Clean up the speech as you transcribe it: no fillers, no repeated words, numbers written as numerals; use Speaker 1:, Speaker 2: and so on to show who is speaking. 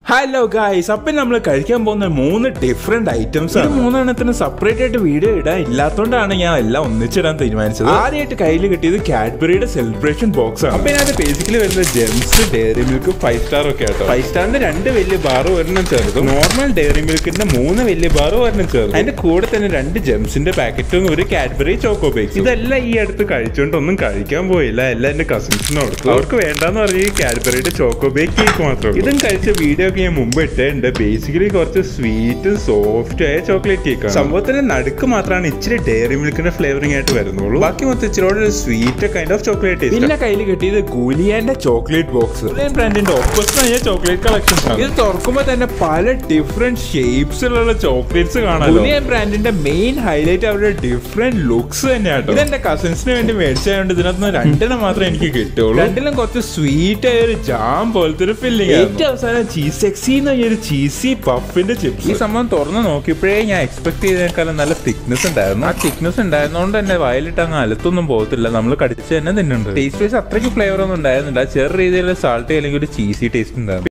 Speaker 1: Hello guys, അപ്പോൾ നമ്മൾ കഴിക്കാൻ പോകുന്ന മൂന്ന് ഡിഫറെന്റ് ഐറ്റംസ് ആണ്. മൂന്നെണ്ണത്തിന് സെപ്പറേറ്റ് ആയിട്ട് വീഡിയോ ഇടാൻ ഇല്ലാത്തതുകൊണ്ടാണ് ഞാൻ എല്ലാം ഒന്നിച്ചിടാൻ തീരുമാനിച്ചത്. ആദ്യമായിട്ട് കയ്യിൽ കിട്ടിയത് കാഡ്ബറിയുടെ സെലിബ്രേഷൻ ബോക്സ് ആണ്. അപ്പോൾ ഇതിനകത്ത് ബേസിക്കലി വരുന്ന ജെംസ്, ഡയറി മിൽക്ക്, 5 സ്റ്റാർ ഒക്കെ ആട്ടോ. 5 സ്റ്റാറിന്റെ 2 വലിയ ബാറും ഒരെണ്ണം ചേർത്തും നോർമൽ ഡയറി മിൽക്കിന്റെ 3 വലിയ ബാറും ഒരെണ്ണം ചേർത്തും അതിന്റെ കൂടെ തന്നെ 2 ജെംസിന്റെ പാക്കറ്റും ഒരു കാഡ്ബറി ചോക്കോ ബേക്സ്. ഇതെല്ലാം ഈ അടുത്ത് കഴിച്ചുകൊണ്ടൊന്നും കഴിക്കാൻ പോയില്ല. എല്ലാം എന്റെ കസിൻസിനും കൊടുത്തു. അവർക്ക് വേണ്ടാന്ന് പറഞ്ഞ ഈ കാഡ്ബറിയുടെ ചോക്കോ ബേക്ക് കേക്ക് മാത്രമേ. ഇതും കഴിച്ച വീഡിയോ ഞാൻ മുമ്പ് ഇട്ടുണ്ട്. ബേസിക്കലി കുറച്ച് സ്വീറ്റ് സോഫ്റ്റ് ആയ ചോക്ലേറ്റ് കേക്കാണ്. സംഭവത്തിന്റെ നടുക്ക് മാത്രമാണ് ഇച്ചിരി ഡയറി മിൽക്കിന്റെ ഫ്ലേവറിംഗ് ആയിട്ട് വരുന്നുള്ളൂ. ബാക്കി മൊത്തം ഇച്ചിരി സ്വീറ്റ് കൈൻഡ് ഓഫ് ചോക്ലേറ്റ്. പിന്നെ കയ്യിൽ കിട്ടിയത് ഗുലിയാന്റെ ചോക്ലേറ്റ് ബോക്സ്. ഗുലിയൻ ബ്രാൻഡിന്റെ ഓപ്പസ് ആയ ചോക്ലേറ്റ് കളക്ഷൻസ് ആണ്. ഇത് തുറക്കുമ്പോൾ തന്നെ പല ഡിഫറെന്റ് ഷേപ്സിലുള്ള ചോക്ലേറ്റ്സ് കാണാം. ഗുലിയൻ ബ്രാൻഡിന്റെ മെയിൻ ഹൈലൈറ്റ് അവരുടെ ഡിഫറെന്റ് ലുക്സ് തന്നെയാണ്. ഇതെന്റെ കസിൻസിന് വേണ്ടി മേടിച്ചതുകൊണ്ട് ഇതിനകത്ത് 2 മാത്രമേ എനിക്ക് കിട്ടുള്ളൂ. 2 കുറച്ച് സ്വീറ്റ് ആയ ഒരു ജാം പോലത്തെ ഒരു ഫില്ലിംഗ്. ഏറ്റവും അവസാനം ചീസ് ഒരു ചീസി പഫിന്റെ ചിപ്സ്. ഈ സംഭവം തുറന്ന് നോക്കിയപ്പോഴേ ഞാൻ എക്സ്പെക്ട് ചെയ്തേക്കാളും നല്ല തിക്നെസ് ഉണ്ടായിരുന്നു. ആ തിക്നെസ് ഉണ്ടായിരുന്നോണ്ട് തന്നെ വയലിട്ട് അങ്ങ് അലത്തൊന്നും പോകത്തില്ല. നമ്മൾ കടിച്ച് തന്നെ തിന്നുണ്ട്. ടേസ്റ്റ് വൈസ് അത്രയ്ക്ക് ഫ്ലേവർ ഒന്നും ഉണ്ടായിരുന്നില്ല. ചെറിയ രീതിയിലുള്ള സാൾട്ട് അല്ലെങ്കിൽ ഒരു ചീസി ടേസ്റ്റ് ഉണ്ടായിരുന്നു.